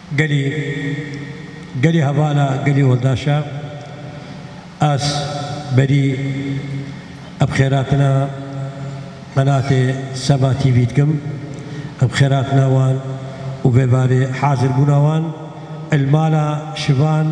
قلي هبالا قلي ولداشا أس بري أبخيراتنا قناة سما تي في تكم أبخيراتنا وان وبباري حاضر بناوان المالا شبان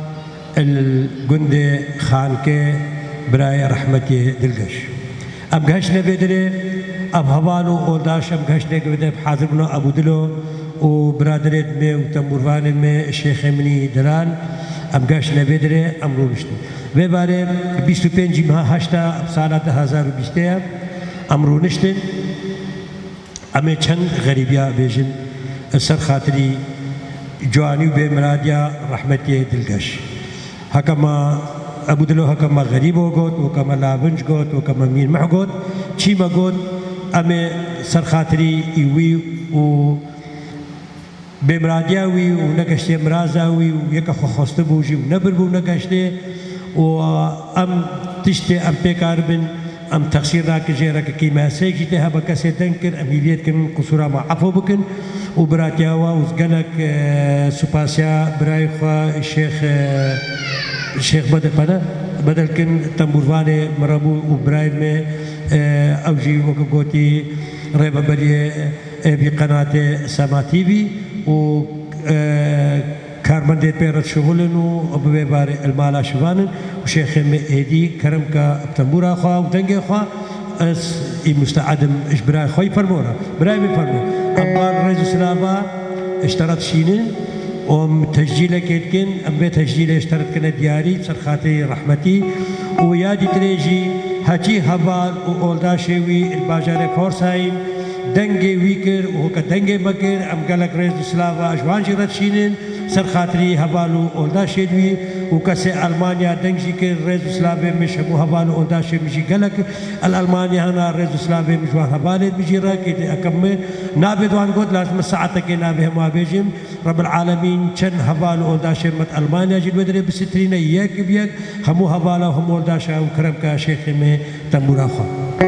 الجندي خانكي براي رحمتي دلقش أم قهشنا بدري أم هبانو أولداش أم قهشنا بدري حاضر بنا أبو دلو وبرادرت مي وتمورفان مي الشيخ مني دلان أم قهشنا بدري أم روشتو بباري 25 ماه هشتا بسالة 2020 أم رونشتن أمي چند غريبيا بيجن السر خاطري جواني وبمراديا رحمتي دلقش هكما أبو دلو هكما غريبو قوت وكما لابنج قوت وكما مين مع قوت چيما قوت أمي سر خاطري إيوي و بمرادياوي ونقشتي مرازاوي ويكا خوستو بوجي ونبر بو نقشتي وأم تشتي أم بيكاربن أم تقصير راك جيرك كيما سيكي تهبا كاسي تنكر أم هيليت كن قصورا ما عفو بكن وبراتياوا وزقلك سوباسيا براي خوا الشيخ بدل كن تنبورفاني مرابو وبراي مي أوجي وكوكوتي ريبا بري بقناة سما تي في و كارمنديت بيرت شغلن وبباري المالا شفانن وشيخ هدي كرمكا بتنبورا خوا وتنجي خوا اس مستعدم اجبراي خوي فرمورا براي بفرمو أمبار رئيس سلابا اشترط شينين تسجيله كيتكن أم تسجيله اشترط كنا دياري سرخاتي رحمتي ويادي تريجي هاتي هبال وأولداشيوي الباجار فورساين دنگي ويكر وهكا دنگي بكر أم قالك رئيس سلافا أجوان جرات شينين سر خاطري هبالو أولدا شيدوي وكسي ألمانيا دنجي كر رئيس سلافا مش مو هبالو أولدا شيد مشي قالك الألمانيا هنا رئيس سلافا مجوان هبالي مجي راكي أكمل نابي دوان قد لازم ساعتك نابي هما بيجم رب العالمين چن هبالو أولدا شيد مت ألمانيا جد بدري بسترين يك بيك همو هبالو همو أولدا شا وكرم كا شيخ مي تنبورا خوا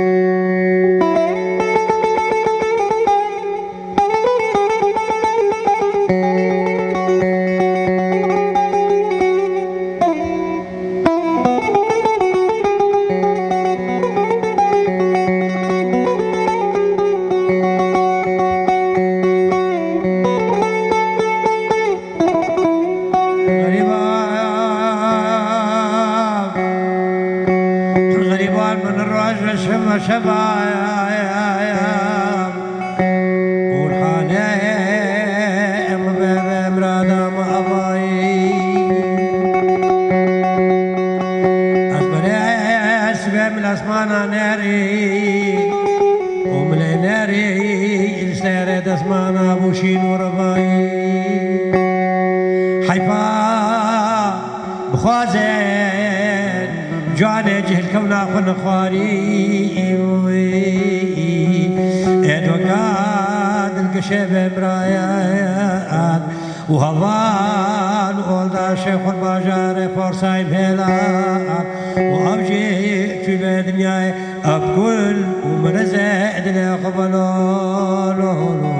وهضان ولد شيخ الباجار فرساي بهلان وأبجي في الدنيا أبكل ومرزق دنيا قبلو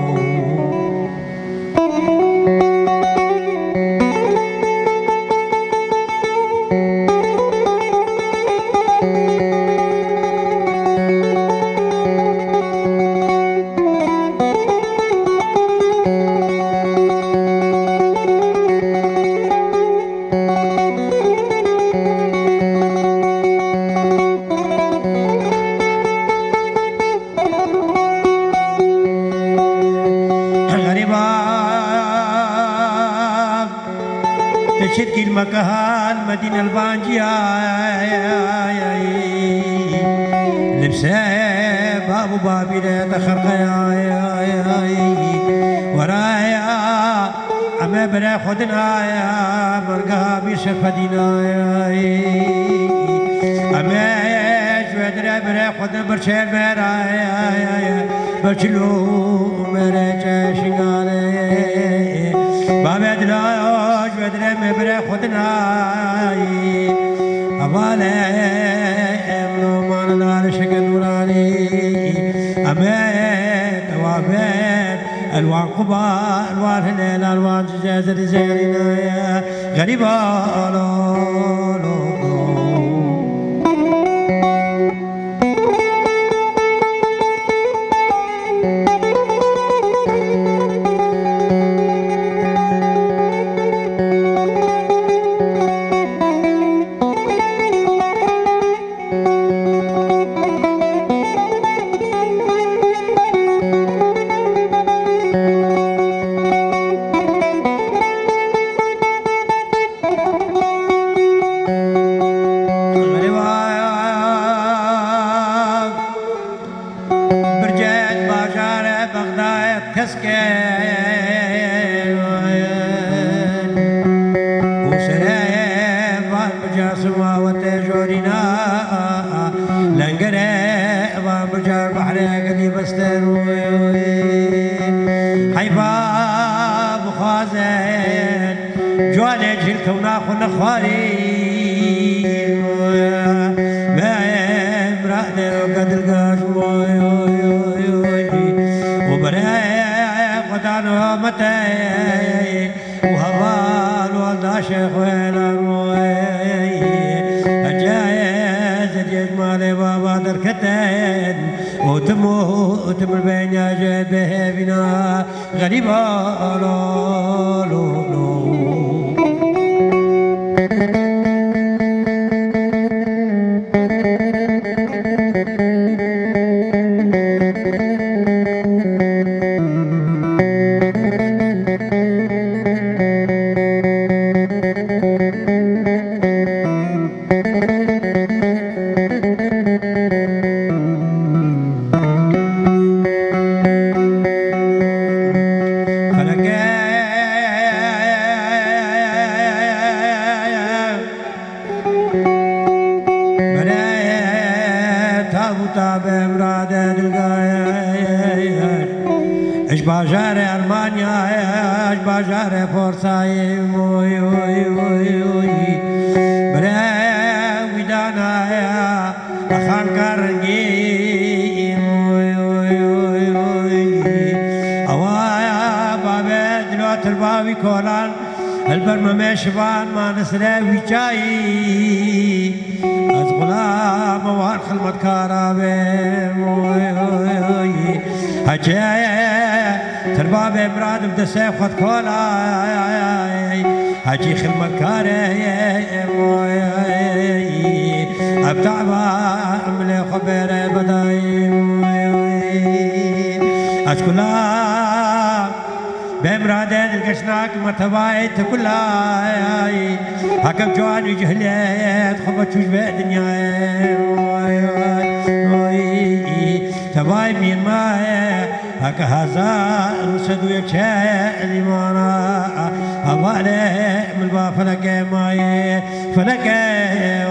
شركي المكان مدينة البانجيا لبسه بابو بابي لا تخرقيا ورايا أما برا خدنا يا مرقها بشفدينا أما جودرا برا خدنا برشير برايا برشلو مرجع شغالي بابا دلاج بدر مبر خدنا أبالي أمنو مان دار شكل نوراني أبي توابير الوان قبا الوان هلال الوان جزر زيرنا يا غريبة شبان ما نسراوي جاي از غلام وار خلمت كارابي هجاي ترباب مراد بدا سيف خد كولاي هجي خلمت كاري ابتعبا عملي خبيري بداي اشكلا بمرادين القشناك مرتباي تكلاي هكم جواني جهليت خبت وجبه دنياي تباي مين ماي هكا هزار وسدو يكشاي لمانا هوالي من با فلقي ماي فلقي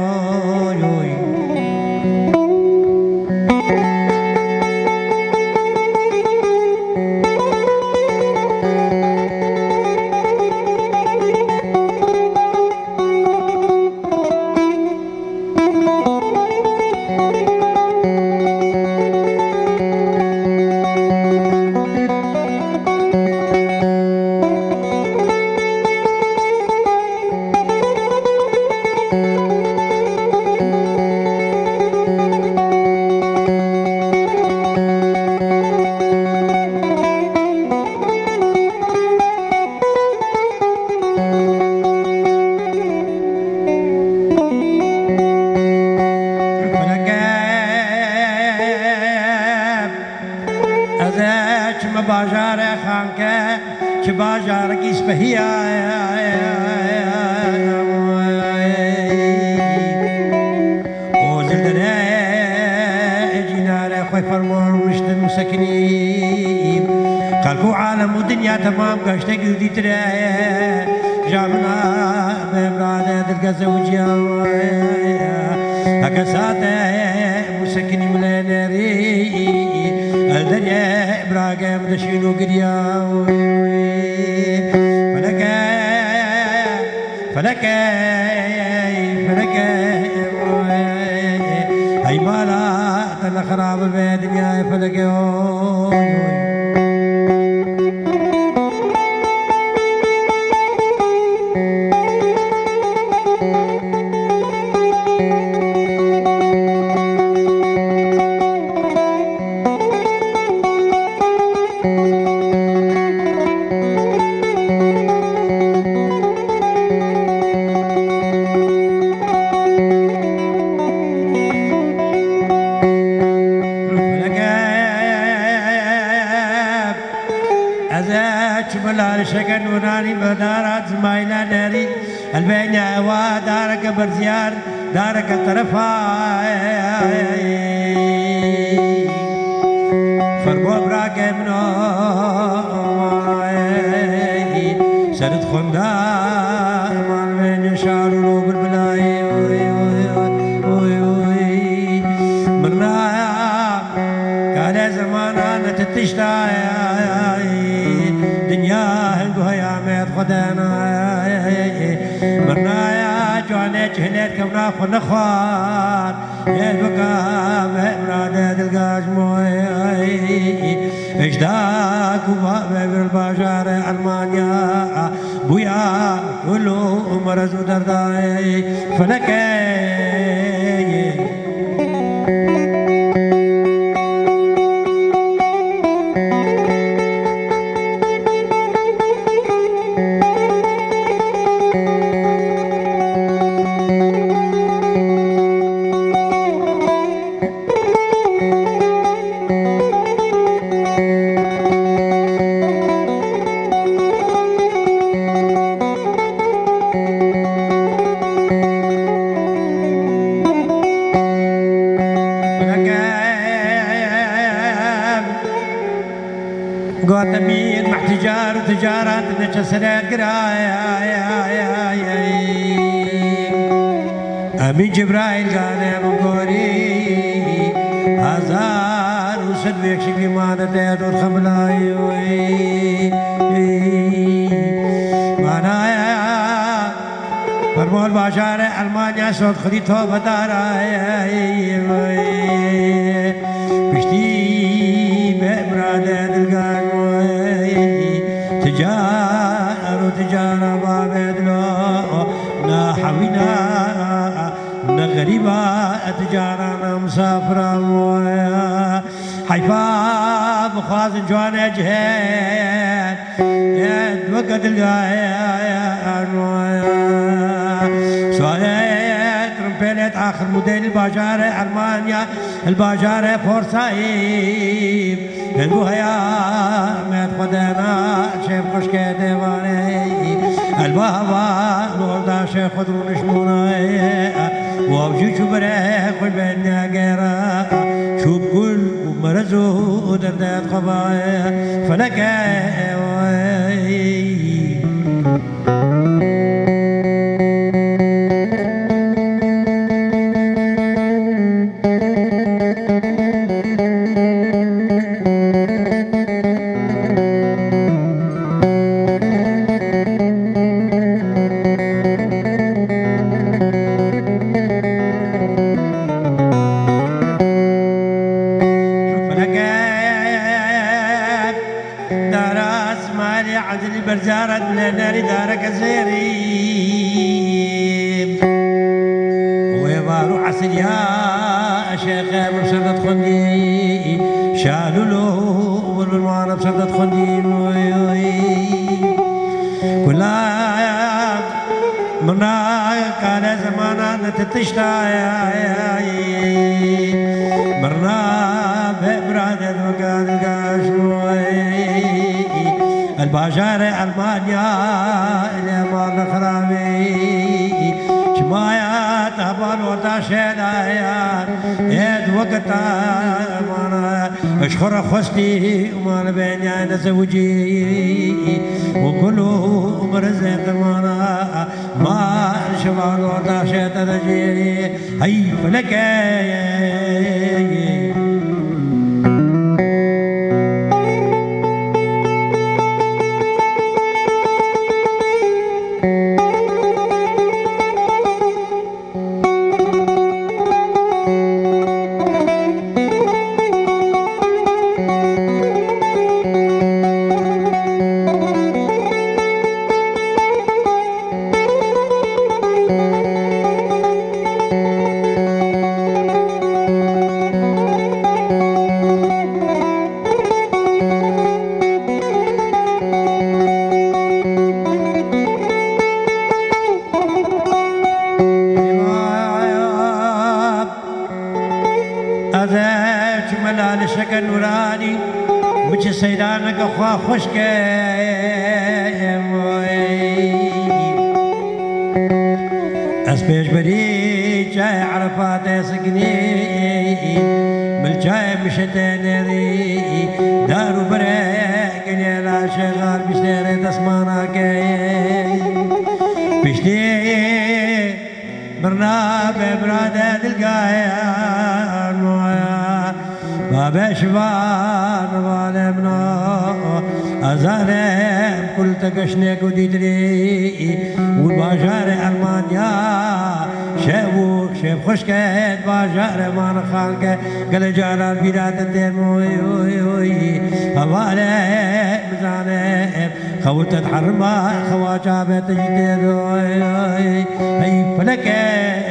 تمام قشتك ودي ترى جامنا بمراد القزوجيا هكساته مسكني ملينري الدنيا براقم دشينو قريا فلك هاي مالا تلا خراب البيت يا فلك ملال شكل نوراني بدارات زمايلة داري البينة ودارك برزيار دارك الطرفة فربو براك منو سرد خندا مال بين شارو بالبلاي مرنا كان زمانا تتشتاي دنيا هندوها يا ميت خدانا مرنا يا جواني جهلت كمنا خنخوار يا البقاء مرادة القاش موي اجداك وبابر الباشار ألمانيا بويا كله مرز ودرداي فلكي قاتمين مع تجار وتجارات نجسرات قرايا أمين جبرايل قال مقولي هزار وسد بيك شكلي ما نتيت والخملاي معناها فرمو الباشار ألمانيا صوت خليتو بداراي بشتي بمرادة القلب تجارة بابدلو نا حوينا نا غريبة تجارة مسافرة حيفا بخازن جوانا جهاد يد وقت القايا سؤالات رمبيلت آخر موديل الباجارة ألمانيا الباجارة فورسايب هنقوها يا ميت خدنا شيف خشكي ديواني البابا نور دا شيخ خدرون شموناي وابجي شبره قل بيننا غيرا شوب كل ومرزو ودردات قبايا فلكاي عدل برزارة من النار دارك الزيريب ويبارو عسل يا شيخ بسردة خندي شالوا له والمعنى بسردة خندي كلها منا كان زمانا نتتشتاي مرنا ببرادة وكان القاشوي الباجارة ألمانيا اللي مال خرامي شمايا تهبان وتاشينا يد وقتا مانا اشخر خستي وما بيني انا زوجي وكله مرزق مانا ما شمال وتاشينا تجي هي فلكي ملال شكل نوراني مش سيدانك أخوا خشكي دست پیش بری چای عرفات سکنی مل چای مشته نری دارو بره گلیلا شغال بشتری دسمانا کی بشتی برنا ببرادة دلقايا المويا بابا شبان ظالمنا أزالم كل تقشنك وديتري والباجار ألمانيا شابوك شاب خشكت باجار ما نخانك قال جانا البلاد الدين موي هوالي مزانب خولت تحرما خواجابة تجديد هي فلكي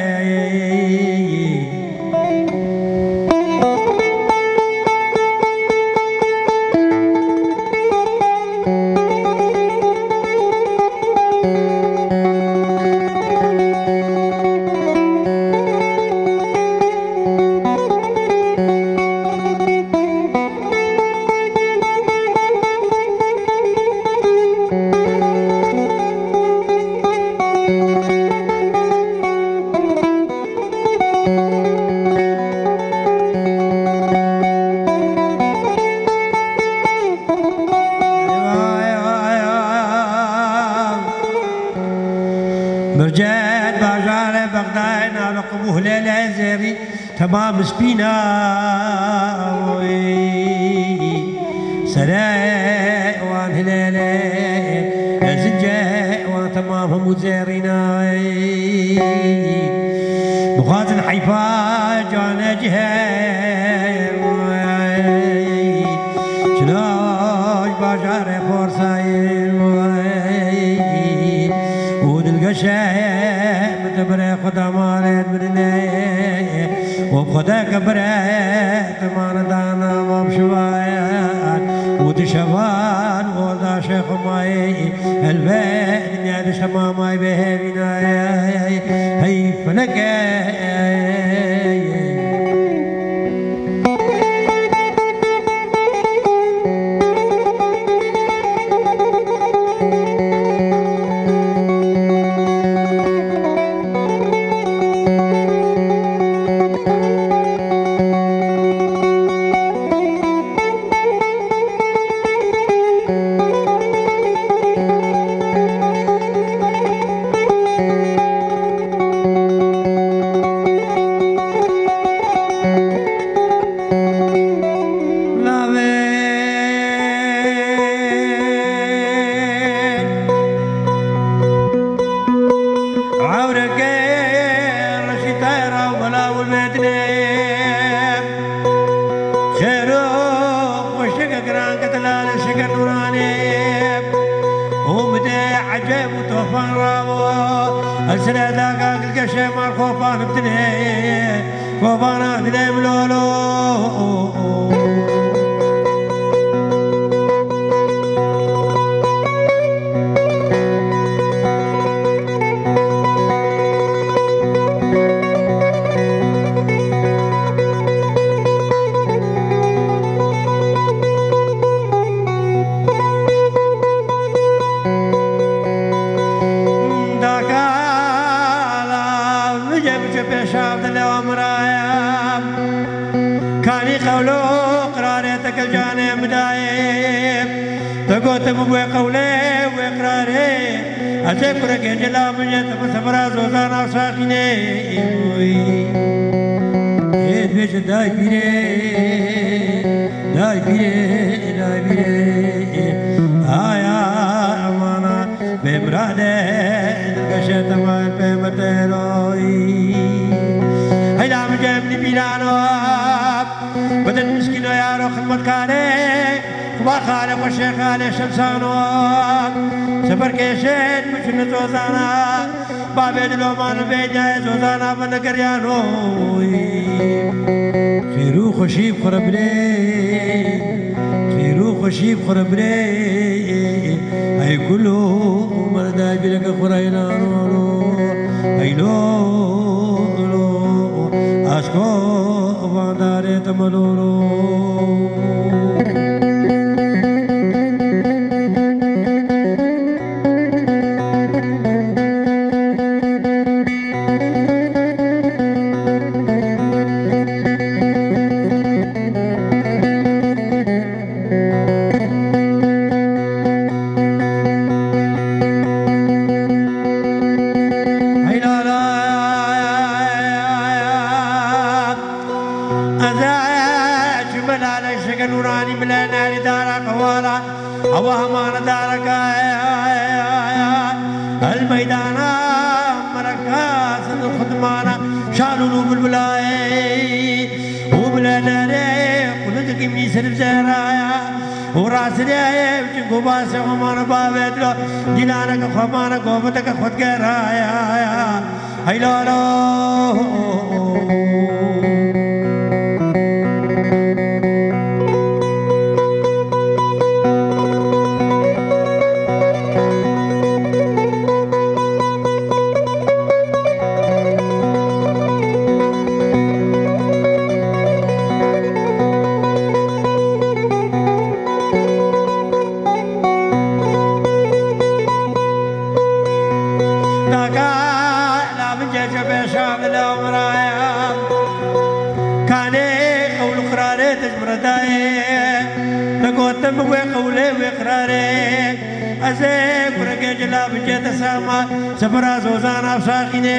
برجات باجار بغداد على قبوه ليلة زيري تمام سبينا سراء وان هلالة زنجاء وان تمام هم زيرينا بغازن حيفا جانا جهير شلاج باجار فورسايل القشايم تبري خدا مالت برناي وبخدا كبرت ما ندانا وبشوايات وتشفان ودا شيخ ماي البيت نادي شما ماي بهبنا هي فلكاي عجب وطوفان راوو السنة ذاك القشة مال خوفان بتنهي خوفان أهدي ملولو كاني قولو قراريتك الجانب دايم تقوت بوي قولي وقراري أشكرك يا جلا من يتم سمرا زوزانا ساقيني إيه بيش داي بيري داي بيري داي بيري آيا أمانا بمرادة القشة تمال بمتلوي هيدا من جبني بيلانو بدن مسكينو يا روح المكاني خبار خالق والشيخ علي شمسانو سفر كيشين مشن زوزانا بابي دلومان بيجا زوزانا بنقريانو خيرو خشيب خربري خيرو خشيب خربري هاي كله مرداي بلك خرينانو هاي لو أسكو واداري تملورو الميدانا مركز الخدمانا شالوا بالبلاي وبلادنا قلت كمي سر زرايا وراس لي بجنكو باسه وما بابت له دينارك خمانك وفتك خد كرايا هيلا سفرا زوزانا بساقيني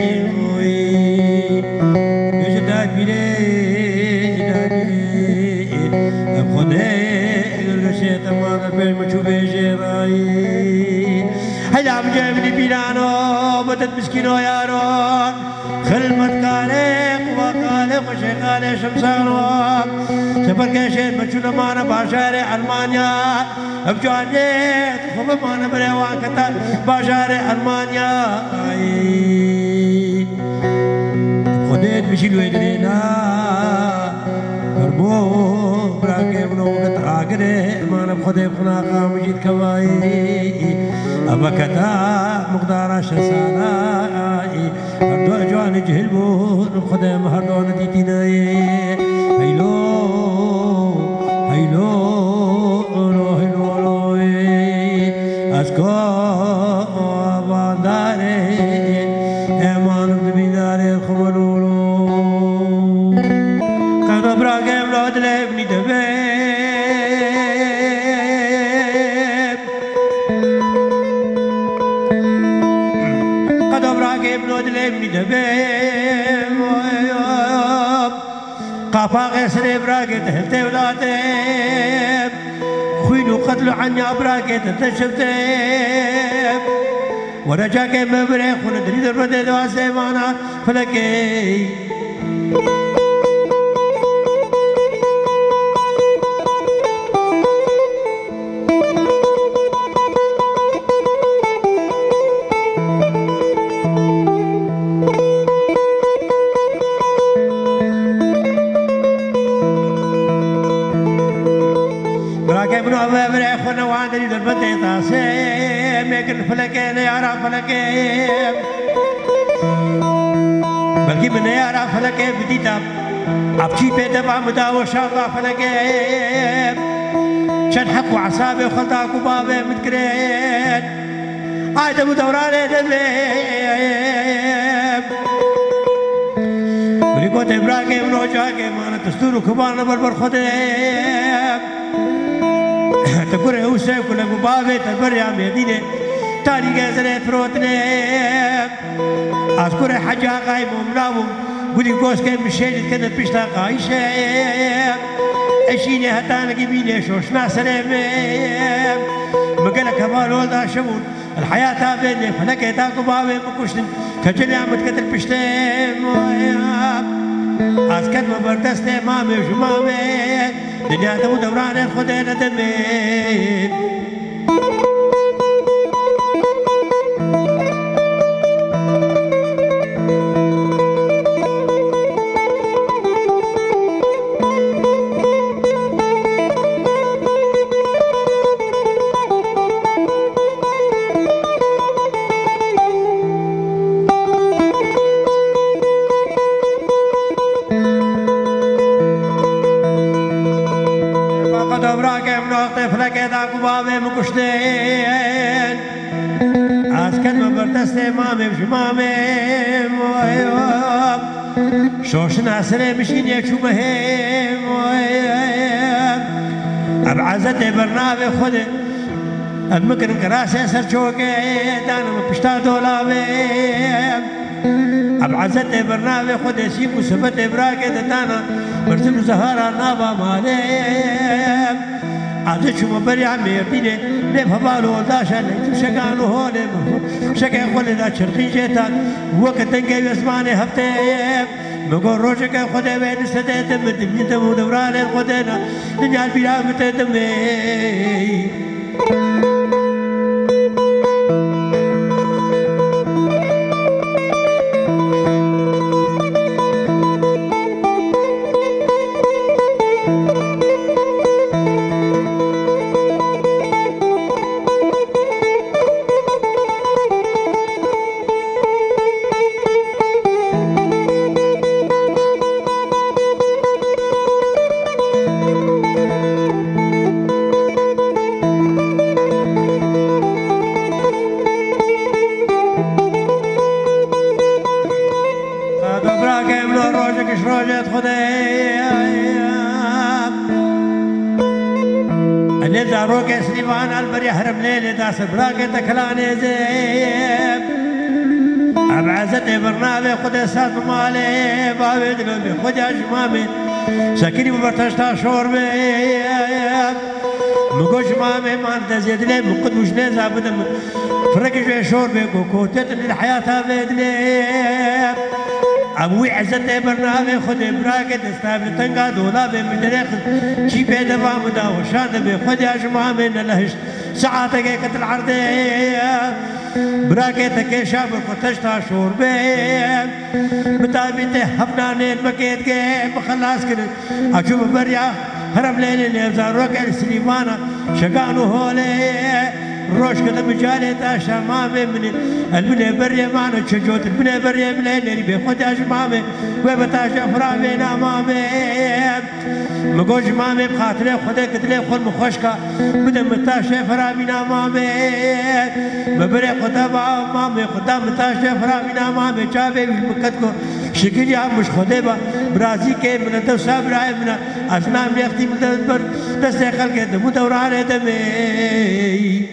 جداد بيلي جداد بيلي خدي غرشي تمانا بين مشوبي جيراي هلا بجيبني بيلانو بدت مسكينو يارو خلمت كالي قوى كالي وشي كالي شمسانو سفر كيشيت مشونا مانا باشاري ألمانيا بجوانيت خوب مانا بريوان كتال باشاري ألمانيا خديت بشيلو يدرينا فرمو براكي بنو قطعاقري مانا بخدي بخناقا مجيد كواي أبكتا مقدار شسانا هردو أجواني جهلبو بخدي مهردو نديتيناي هيلو هيلو اسكو بانداري امان بميداري خمرولو كانوا براغم لود لبني دبيب كانوا براغم لود لبني دبيب قافا غسري براغم تهلتي ولاتي خوينو قتلوا عني أبراكي تتشفتيب ورجاكي مبريخ وندريد الردد واسيمانا فلكي فلكين يا فلكين بلكي من يا فلكين بديتا أبشي بيتا بعمدا وشاقا فلكين شنحك وعصابي وخلطاك وبابي متكرين عايدة مدوراني دبليم بريقوت إبراهيم ونوجاكي مانا تستورو كبانا بربر خديم تقول هوسي كل بابي تبر يا مدينة تاريخ زرت فروتني أذكر حاجة غايب ومناوم قولي قوس كان مشيت كانت بيشتا قايشة أشيني هتانا جبيني شوش ناسرمي مقالك هبال ولدا شمون الحياة تابيني فلكي تاكو بابي مكوشتن كجلي عمد كتر بيشتم أذكر ما بردستي مامي وشمامي دنيا دمو دوراني خدينا دمي مكشتين عسكر ما برتستي مامي وشمامي شوش ناسري مشين يكشو مهم أبعزتي برنامج خدي المكرم كراسي سر شوكي دانا مبشتا دولابي أبعزتي برنامج خدي سيكو سبتي براكي دانا برسل زهارة نابا مالي عادت شو مبري عمي يبيني ليه فبالو داشا ليتو شكانو هولي شكا خلدا شرقي جيتان وقت تنقى يسماني هفتين بقول روشك خدا بين سدات مدمي دمو دوران الخدنا دنيا البلا متدمي روك سليمان البري حرم ليلي داس براكي تكلاني زيب أبعزتي برنامج خد سات مالي بابي دلومي خد أجمامي سكيني ببرتشتا شوربي مقوش مامي ما انت زيد لي مقد وش لي زابد فرق شوي شوربي كوكوتت من الحياة بيد لي أبوي عزتي برنامج خد براكي تستابل تنقا دولابي من دريخ شي بيد فامدا وشاد بي خد أجمامي نلهش ساعاتك كتل عرضي براكي تكي شابر كتشتا شوربي متابيتي حفنانين مكيت كي مخلاص كده أشوف بريا هرم ليلي نفزار روكي سليمانا شقانو هولي روش كده بجالي تاشا مامي من البني بريا مانا تشجوت البني بريا مليني بيخد أجمامي وبتاشا فرامي نامامي مقوش مامي بخاطري خده كتلي خل مخوشكا بدم متاشا فرامي نامامي مبري خطابا مامي خدا متاشا فرامي نامامي چاوي بالمكتكو شكل يا مش خده برازي كي من دو سابراي من أسنام ليختي من دبر دستخل كده مدوران دمي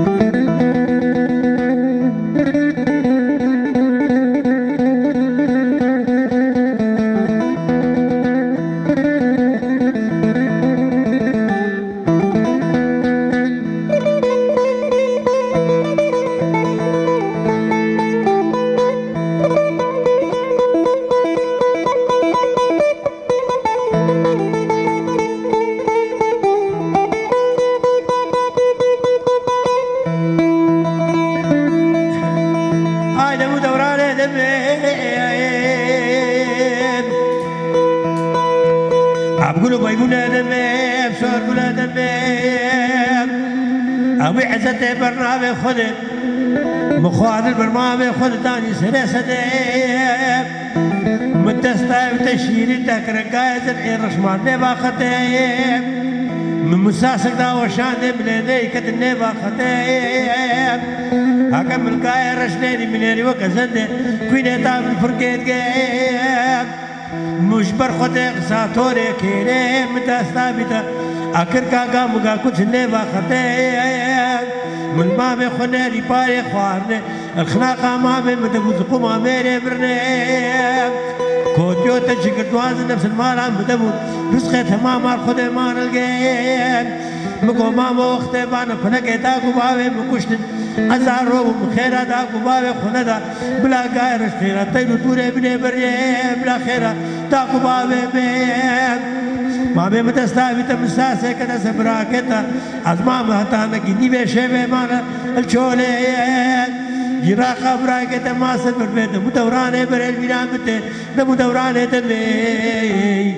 أبي عزتي برنامج خذ مخوان البرنامج خذ تاني سنة سديب متستايب تشيري تكرر قايد الحين رشمان نبا خطيب من مساسك دا وشان بليني كتن نبا خطيب هكم القايد رشنيني منيري وكزند كويني تاب الفرقيت قيب مجبر خطيق ساتوري كيري متستايبتا آخر کا مگا کچھ نے وقتے من مامے خونے ریپارے خوارنے الخناقہ مامے مدبوز قما میرے برنے کودیو تجھگر دواز نفس المالا مدبو رزقے تمام خود مان الگیم مگو ماما وقتے بانا خنکے داکو باوے مکشتن ازار رو مخیرہ داکو باوے خونے دا بلا گائے رشخیرہ تیرو دورے بنے بریے بلا خیرہ داکو باوے میں مامي متستاوي تمساسة كده سبراكتا أزمام هتانا كني بشيبه مانا الشولي جراقة براكتا ما سبر بيت مدورانه بريل بيرامته نمدورانه دمي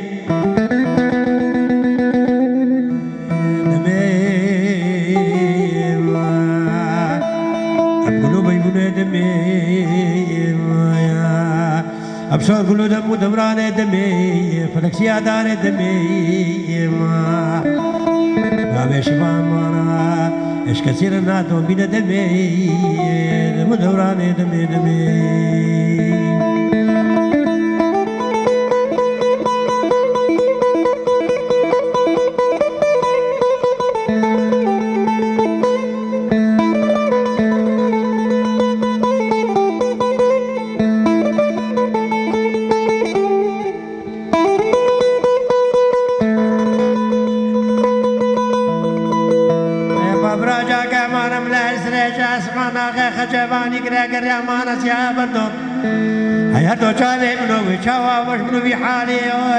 أبقلو بيبونه دمي أبصر قلو دمو دمرانه دمي فلكسيا داره دمي ما بشفا مانا إيش كثير ناتو بينا دمي دمو دمرانه دمي دمي خجباني قرا مانس يا بدو هيا تو چاوي منو وچاوا وش منو في حالي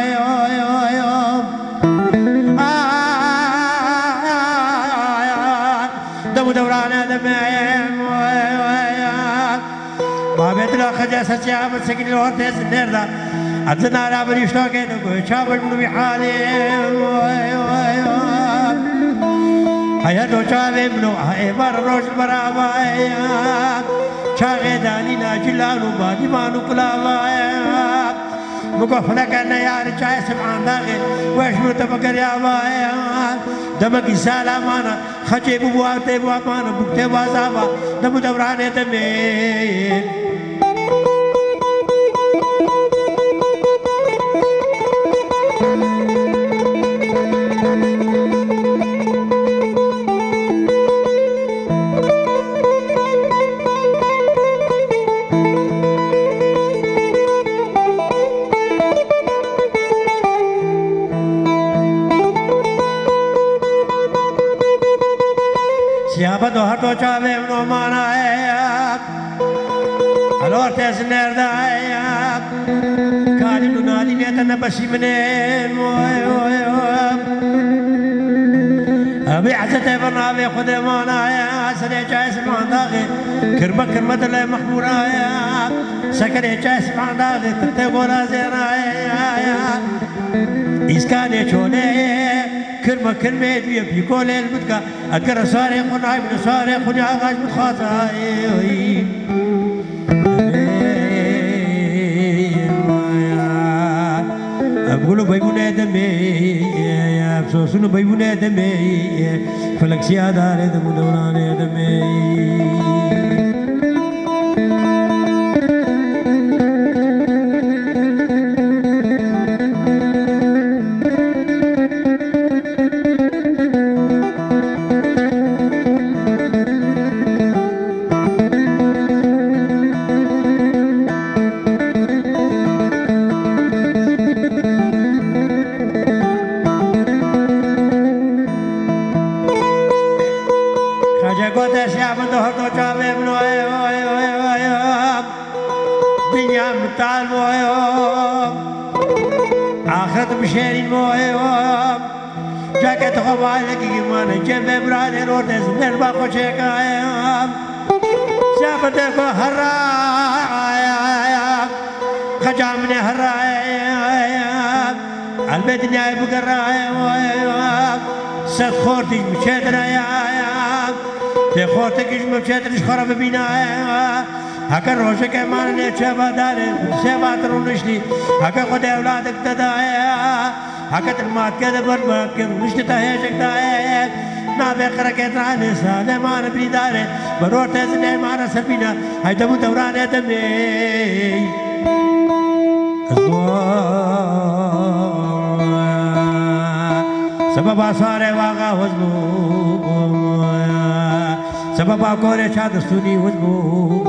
دم دوران دم بابت لو خجا سچا مسكين لو تس نردا ادنا را بريشتو كينو چاوي منو في حالي هيا تو چاوي منو هاي بار روش برابا چاغه دانی ناجلانو بادی مانو کلاوایا مقفله کنه یار چای سبحان داغه وش متفکر یا وایا دمکی سلامانا خچه بوته بوامانا بوته وازاوا دم دورانه دمه Siapa doa doa cawe mana ya, alor tes nerda ya, kali lunali ni tanah basi mene, abi azat berna abi khude mana ya, sene jais mandage, kerma dale mahmura ya, sakere jais mandage, tete bola zera ya, iskane chole. كلمة بيقول المدقة أقرأ صاري خناي من صاري خناي غاش متخاطاي أقولوا بيبونا دمي يا بسوسنا بيبونا دمي فلك سيادة دم دوران دمي آخرت بشيرين مويوم جاكت خوالك يمان جنب برادر ورتز نربا خوشيكايم سابتك هرايم خجامني هرايم البيت نايب قرايم ست خورتك مشيدرايم تي خورتك مشيدرش خرب بينايم هكا روشك امان نے چبا دارے سیوا ترونشلی هكا خود اولادك تدايا هكا تلمات كده برباد كده مشتتا هي شكتا نابي قرقت راني سالة مان بريداري برور تزني مان سبينا هاي دمو دوراني دمي سببا ساري واغا وزبو سببا كوري شادستوني وزبو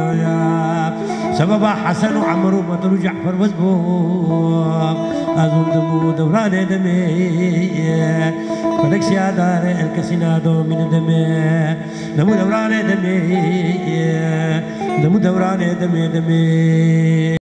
سببا حسن وعمرو بطل جعفر وزبو أزوم دمو دوران دمي فلك سيادة الكسينادو من دمي دمو دوران دمي دمو دوران دمي